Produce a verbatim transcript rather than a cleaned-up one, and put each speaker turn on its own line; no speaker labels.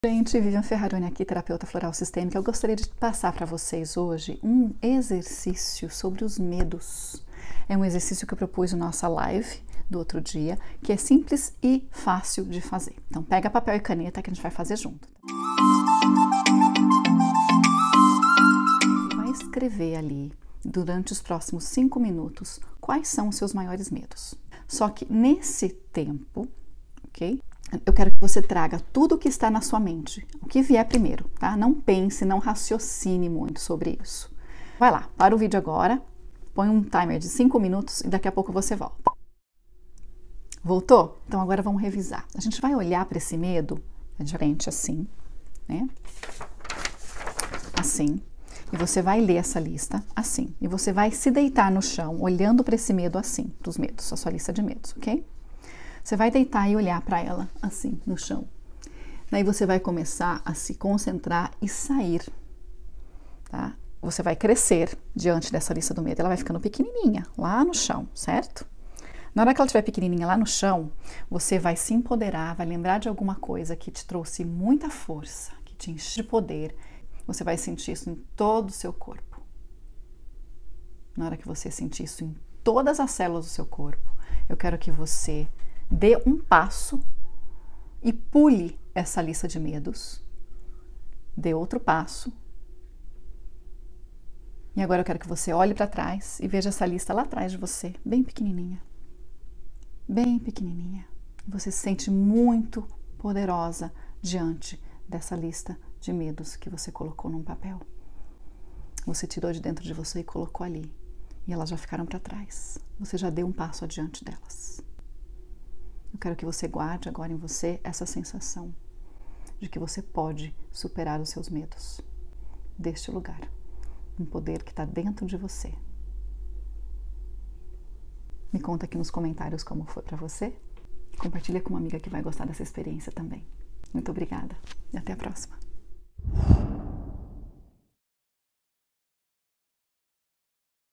Gente, Vivian Ferraroni aqui, terapeuta floral sistêmica. Eu gostaria de passar para vocês hoje um exercício sobre os medos. É um exercício que eu propus na nossa live do outro dia, que é simples e fácil de fazer. Então pega papel e caneta que a gente vai fazer junto. Vai escrever ali, durante os próximos cinco minutos, quais são os seus maiores medos. Só que nesse tempo, ok? Eu quero que você traga tudo o que está na sua mente, o que vier primeiro, tá? Não pense, não raciocine muito sobre isso. Vai lá, para o vídeo agora, põe um timer de cinco minutos e daqui a pouco você volta. Voltou? Então agora vamos revisar. A gente vai olhar para esse medo, de frente assim, né? Assim. E você vai ler essa lista assim. E você vai se deitar no chão, olhando para esse medo assim, dos medos, a sua lista de medos, ok? Você vai deitar e olhar para ela assim, no chão. Daí você vai começar a se concentrar e sair, tá? Você vai crescer diante dessa lista do medo. Ela vai ficando pequenininha, lá no chão, certo? Na hora que ela estiver pequenininha lá no chão, você vai se empoderar, vai lembrar de alguma coisa que te trouxe muita força, que te enche de poder. Você vai sentir isso em todo o seu corpo. Na hora que você sentir isso em todas as células do seu corpo, eu quero que você dê um passo e pule essa lista de medos. Dê outro passo. E agora eu quero que você olhe para trás e veja essa lista lá atrás de você, bem pequenininha. Bem pequenininha. Você se sente muito poderosa diante dessa lista de medos que você colocou num papel. Você tirou de dentro de você e colocou ali. E elas já ficaram para trás. Você já deu um passo adiante delas. Eu quero que você guarde agora em você essa sensação de que você pode superar os seus medos deste lugar, um poder que está dentro de você. Me conta aqui nos comentários como foi para você. Compartilha com uma amiga que vai gostar dessa experiência também. Muito obrigada e até a próxima.